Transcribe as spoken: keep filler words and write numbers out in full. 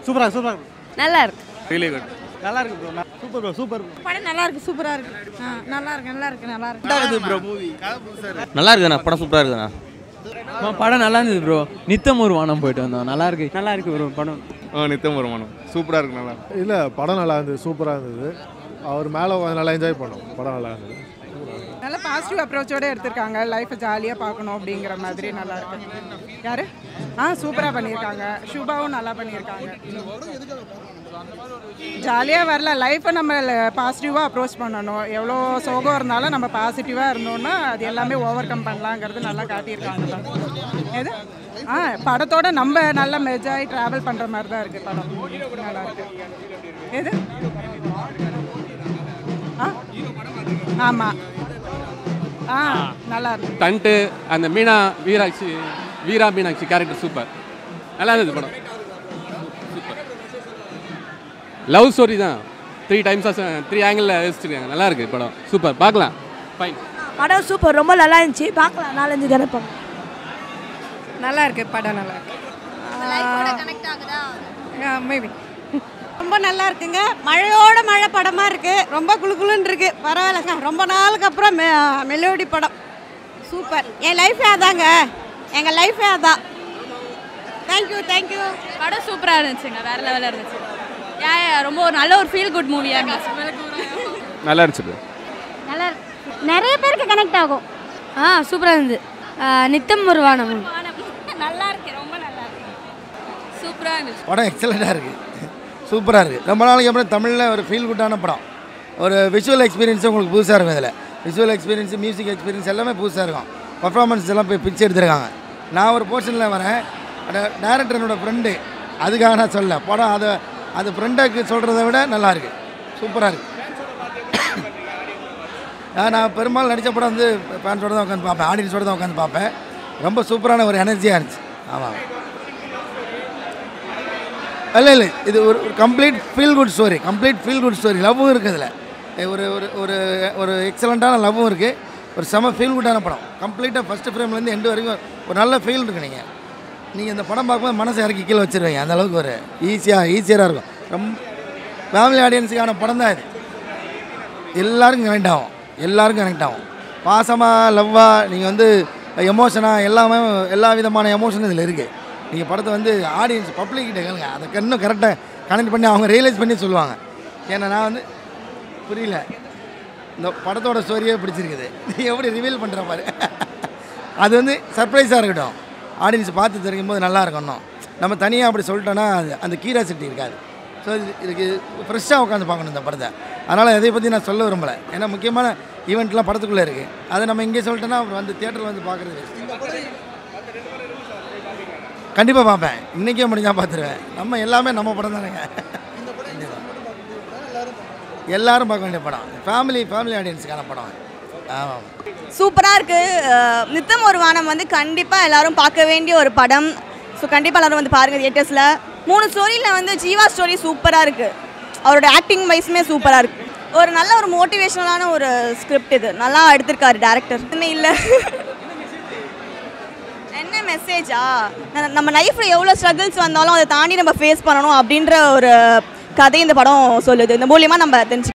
சூப்பரா சூப்பரா நல்லா இருக்கு. Really good. நல்லா இருக்கு ப்ரோ. Super bro super. படம் நல்லா இருக்கு சூப்பரா இருக்கு. நல்லா இருக்கு நல்லா இருக்கு நல்லா இருக்கு. நல்லா இருக்கு ப்ரோ மூவி. நல்லா இருக்குண்ணா படம் சூப்பராக இருக்குண்ணா. படம் நல்லா இருந்தது ப்ரோ. நித்தம் ஒரு வானம் போயிட்டு வந்தோம். நல்லா இருக்கு நல்லா இருக்கு ப்ரோ படம். ஆ நித்தம் ஒரு வானம் சூப்பராக இருக்கு நல்லா. இல்லை படம் நல்லா இருந்தது சூப்பராக இருந்தது. அவர் மேலே நல்லா என்ஜாய் பண்ணோம். படம் நல்லா இருந்தது. நல்ல பாசிட்டிவ் அப்ரோச்சோட எடுத்திருக்காங்க. லைஃப்பை ஜாலியாக பார்க்கணும் அப்படிங்கிற மாதிரி நல்லா இருக்கு. யாரு ஆ சூப்பராக பண்ணியிருக்காங்க. சுபாவும் நல்லா பண்ணியிருக்காங்க. ஜாலியாக வரல. லைஃப்பை நம்ம பாசிட்டிவாக அப்ரோச் பண்ணணும். எவ்வளோ சோகம் இருந்தாலும் நம்ம பாசிட்டிவாக இருந்தோம்னா அது எல்லாமே ஓவர் கம் பண்ணலாங்கிறது நல்லா காட்டியிருக்காங்க. எது ஆ படத்தோட நம்ம நல்லா மெஜாய் ட்ராவல் பண்ணுற மாதிரி தான் இருக்குது படம். நல்லா இருக்கு. எது ஆ ஆமாம் ஆ நல்லா இருக்கு. டன்ட்டு அந்த மீனா வீராட்சி வீரா மீனாட்சி கேரக்டர் சூப்பர். நல்லா இருந்தது படம். சூப்பர் லவ் ஸ்டோரி தான். த்ரீ டைம்ஸாக த்ரீ ஆங்கிளில் யோசிச்சிருக்காங்க. நல்லா இருக்குது படம். சூப்பர் பார்க்கலாம். ஃபைன் படம் சூப்பர் ரொம்ப நல்லா இருந்துச்சு. பார்க்கலாம் நாலஞ்சு தானே பார்க்கலாம். நல்லா இருக்கு படம். நல்லா இருக்கு. மேபி ரொம்ப நல்லா இருக்குங்க. மழையோட மழை படமாக இருக்குது. ரொம்ப குளுகுளுன்னு இருக்குது. பரவாயில்லைங்க. ரொம்ப நாளுக்கு அப்புறம் மெ மெலோடி படம் சூப்பர். என் லைஃபே அதாங்க. எங்கள் லைஃபே அதான். Thank you thank you. படம் சூப்பராக இருந்துச்சுங்க. வேறு லெவலில் இருந்துச்சு. யா ரொம்ப ஒரு நல்ல ஒரு ஃபீல் குட் மூவியாக இருந்துச்சு. நல்லா இருந்துச்சு. நல்லா நிறைய பேருக்கு கனெக்ட் ஆகும். ஆ சூப்பராக இருந்தது. நித்தம் ஒரு வானம் நல்லா இருக்கு. ரொம்ப நல்லா இருக்கு. சூப்பராக இருந்துச்சு. படம் எக்ஸலண்ட்டாக இருக்குது. சூப்பராக இருக்குது. ரொம்ப நாளைக்கு அப்புறம் தமிழில் ஒரு ஃபீல் குட்டான படம். ஒரு விஷுவல் எக்ஸ்பீரியன்ஸும் உங்களுக்கு புதுசாக இருக்கும். இதில் விஷுவல் எக்ஸ்பீரியன்ஸு மியூசிக் எக்ஸ்பீரியன்ஸ் எல்லாமே புதுசாக இருக்கும். பர்ஃபார்மன்ஸ் எல்லாம் போய் பிக்சர் எடுத்துருக்காங்க. நான் ஒரு போர்ஷனில் வரேன். டேரக்டர் என்னோடய ஃப்ரெண்டு. அதுக்காக நான் சொல்ல படம் அதை அது ஃப்ரெண்டுக்கு சொல்கிறத விட நல்லாயிருக்கு. சூப்பராக இருக்குது. நான் பெரும்பாலும் நடித்த படம் வந்து ஃபேன்ஸோடு தான் உட்காந்து பார்ப்பேன். ஆடியன்ஸோடு தான் உட்காந்து பார்ப்பேன். ரொம்ப சூப்பரான ஒரு எனர்ஜியாக இருந்துச்சு. ஆமாம் இல்லை இல்லை இது ஒரு complete feel good story. Complete feel good story. லவ்வும் இருக்குது இதில். ஒரு ஒரு ஒரு ஒரு எக்ஸலண்ட்டான லவ்வும் இருக்குது. ஒரு செம ஃபீல் குட்டான படம். கம்ப்ளீட்டாக ஃபஸ்ட்டு ஃப்ரேம்லேருந்து எண்டு வரைக்கும் ஒரு நல்ல ஃபீல் இருக்குது. நீங்கள் நீங்கள் இந்த படம் பார்க்கும்போது மனசை இறக்கி கீழே வச்சுருவீங்க. அந்தளவுக்கு ஒரு ஈஸியாக ஈஸியாக இருக்கும். ரொம்ப ஃபேமிலி ஆடியன்ஸுக்கான படம் தான் இது. எல்லாருக்கும் கனெக்ட் ஆகும். எல்லாருக்கும் கனெக்ட் ஆகும். பாசமாக லவ்வாக நீங்கள் வந்து எமோஷனாக எல்லாமே எல்லா விதமான எமோஷனும் இதில் இருக்குது. நீங்கள் படத்தை வந்து ஆடியன்ஸ் பப்ளிக்கிட்ட கேளுங்க. அதை இன்னும் கரெக்டாக கனெக்ட் பண்ணி அவங்க ரியலைஸ் பண்ணி சொல்லுவாங்க. ஏன்னா நான் வந்து புரியல இந்த படத்தோட ஸ்டோரியே பிடிச்சிருக்குது. நீ எப்படி ரிவீல் பண்ணுற மாதிரி அது வந்து சர்ப்ரைஸாக இருக்கட்டும். ஆடியன்ஸ் பார்த்து தெரியும் போது நல்லா இருக்கணும். நம்ம தனியாக அப்படி சொல்லிட்டோன்னா அது அந்த கியூரியாசிட்டி இருக்காது. ஸோ இது இதுக்கு ஃப்ரெஷ்ஷாக உட்காந்து பார்க்கணும் இந்த படத்தை. அதனால் இதை பற்றி நான் சொல்ல விரும்பலை. ஏன்னா முக்கியமான ஈவெண்ட்லாம் படத்துக்குள்ளே இருக்குது. அதை நம்ம இங்கே சொல்லிட்டோன்னா அப்புறம் வந்து தியேட்டரில் வந்து பார்க்குறது கண்டிப்பாக பார்ப்பேன். இன்றைக்கே முடிஞ்சால் பார்த்துருவேன். நம்ம எல்லாமே நம்ம படம் தானேங்க. எல்லோரும் பார்க்க வேண்டிய படம். ஃபேமிலி ஃபேமிலி ஆடியன்ஸுக்கான படம். ஆமாம் சூப்பராக இருக்குது. நித்தம் ஒரு வானம் வந்து கண்டிப்பாக எல்லோரும் பார்க்க வேண்டிய ஒரு படம். ஸோ கண்டிப்பாக எல்லோரும் வந்து பாருங்கள் தியேட்டர்ஸில். மூணு ஸ்டோரியில் வந்து ஜீவா ஸ்டோரி சூப்பராக இருக்குது. அவரோட ஆக்டிங் வைஸுமே சூப்பராக இருக்குது. ஒரு நல்ல ஒரு மோட்டிவேஷனலான ஒரு ஸ்கிரிப்ட். இது நல்லா எடுத்திருக்காரு டேரக்டர். இன்னும் இல்லை என்ன மெசேஜா நம்ம லைஃப்பில் எவ்வளோ ஸ்ட்ரகிள்ஸ் வந்தாலும் அதை தாண்டி நம்ம ஃபேஸ் பண்ணணும் அப்படின்ற ஒரு கதை இந்த படம் சொல்லுது. இந்த மூலியமாக நம்ம தெரிஞ்சு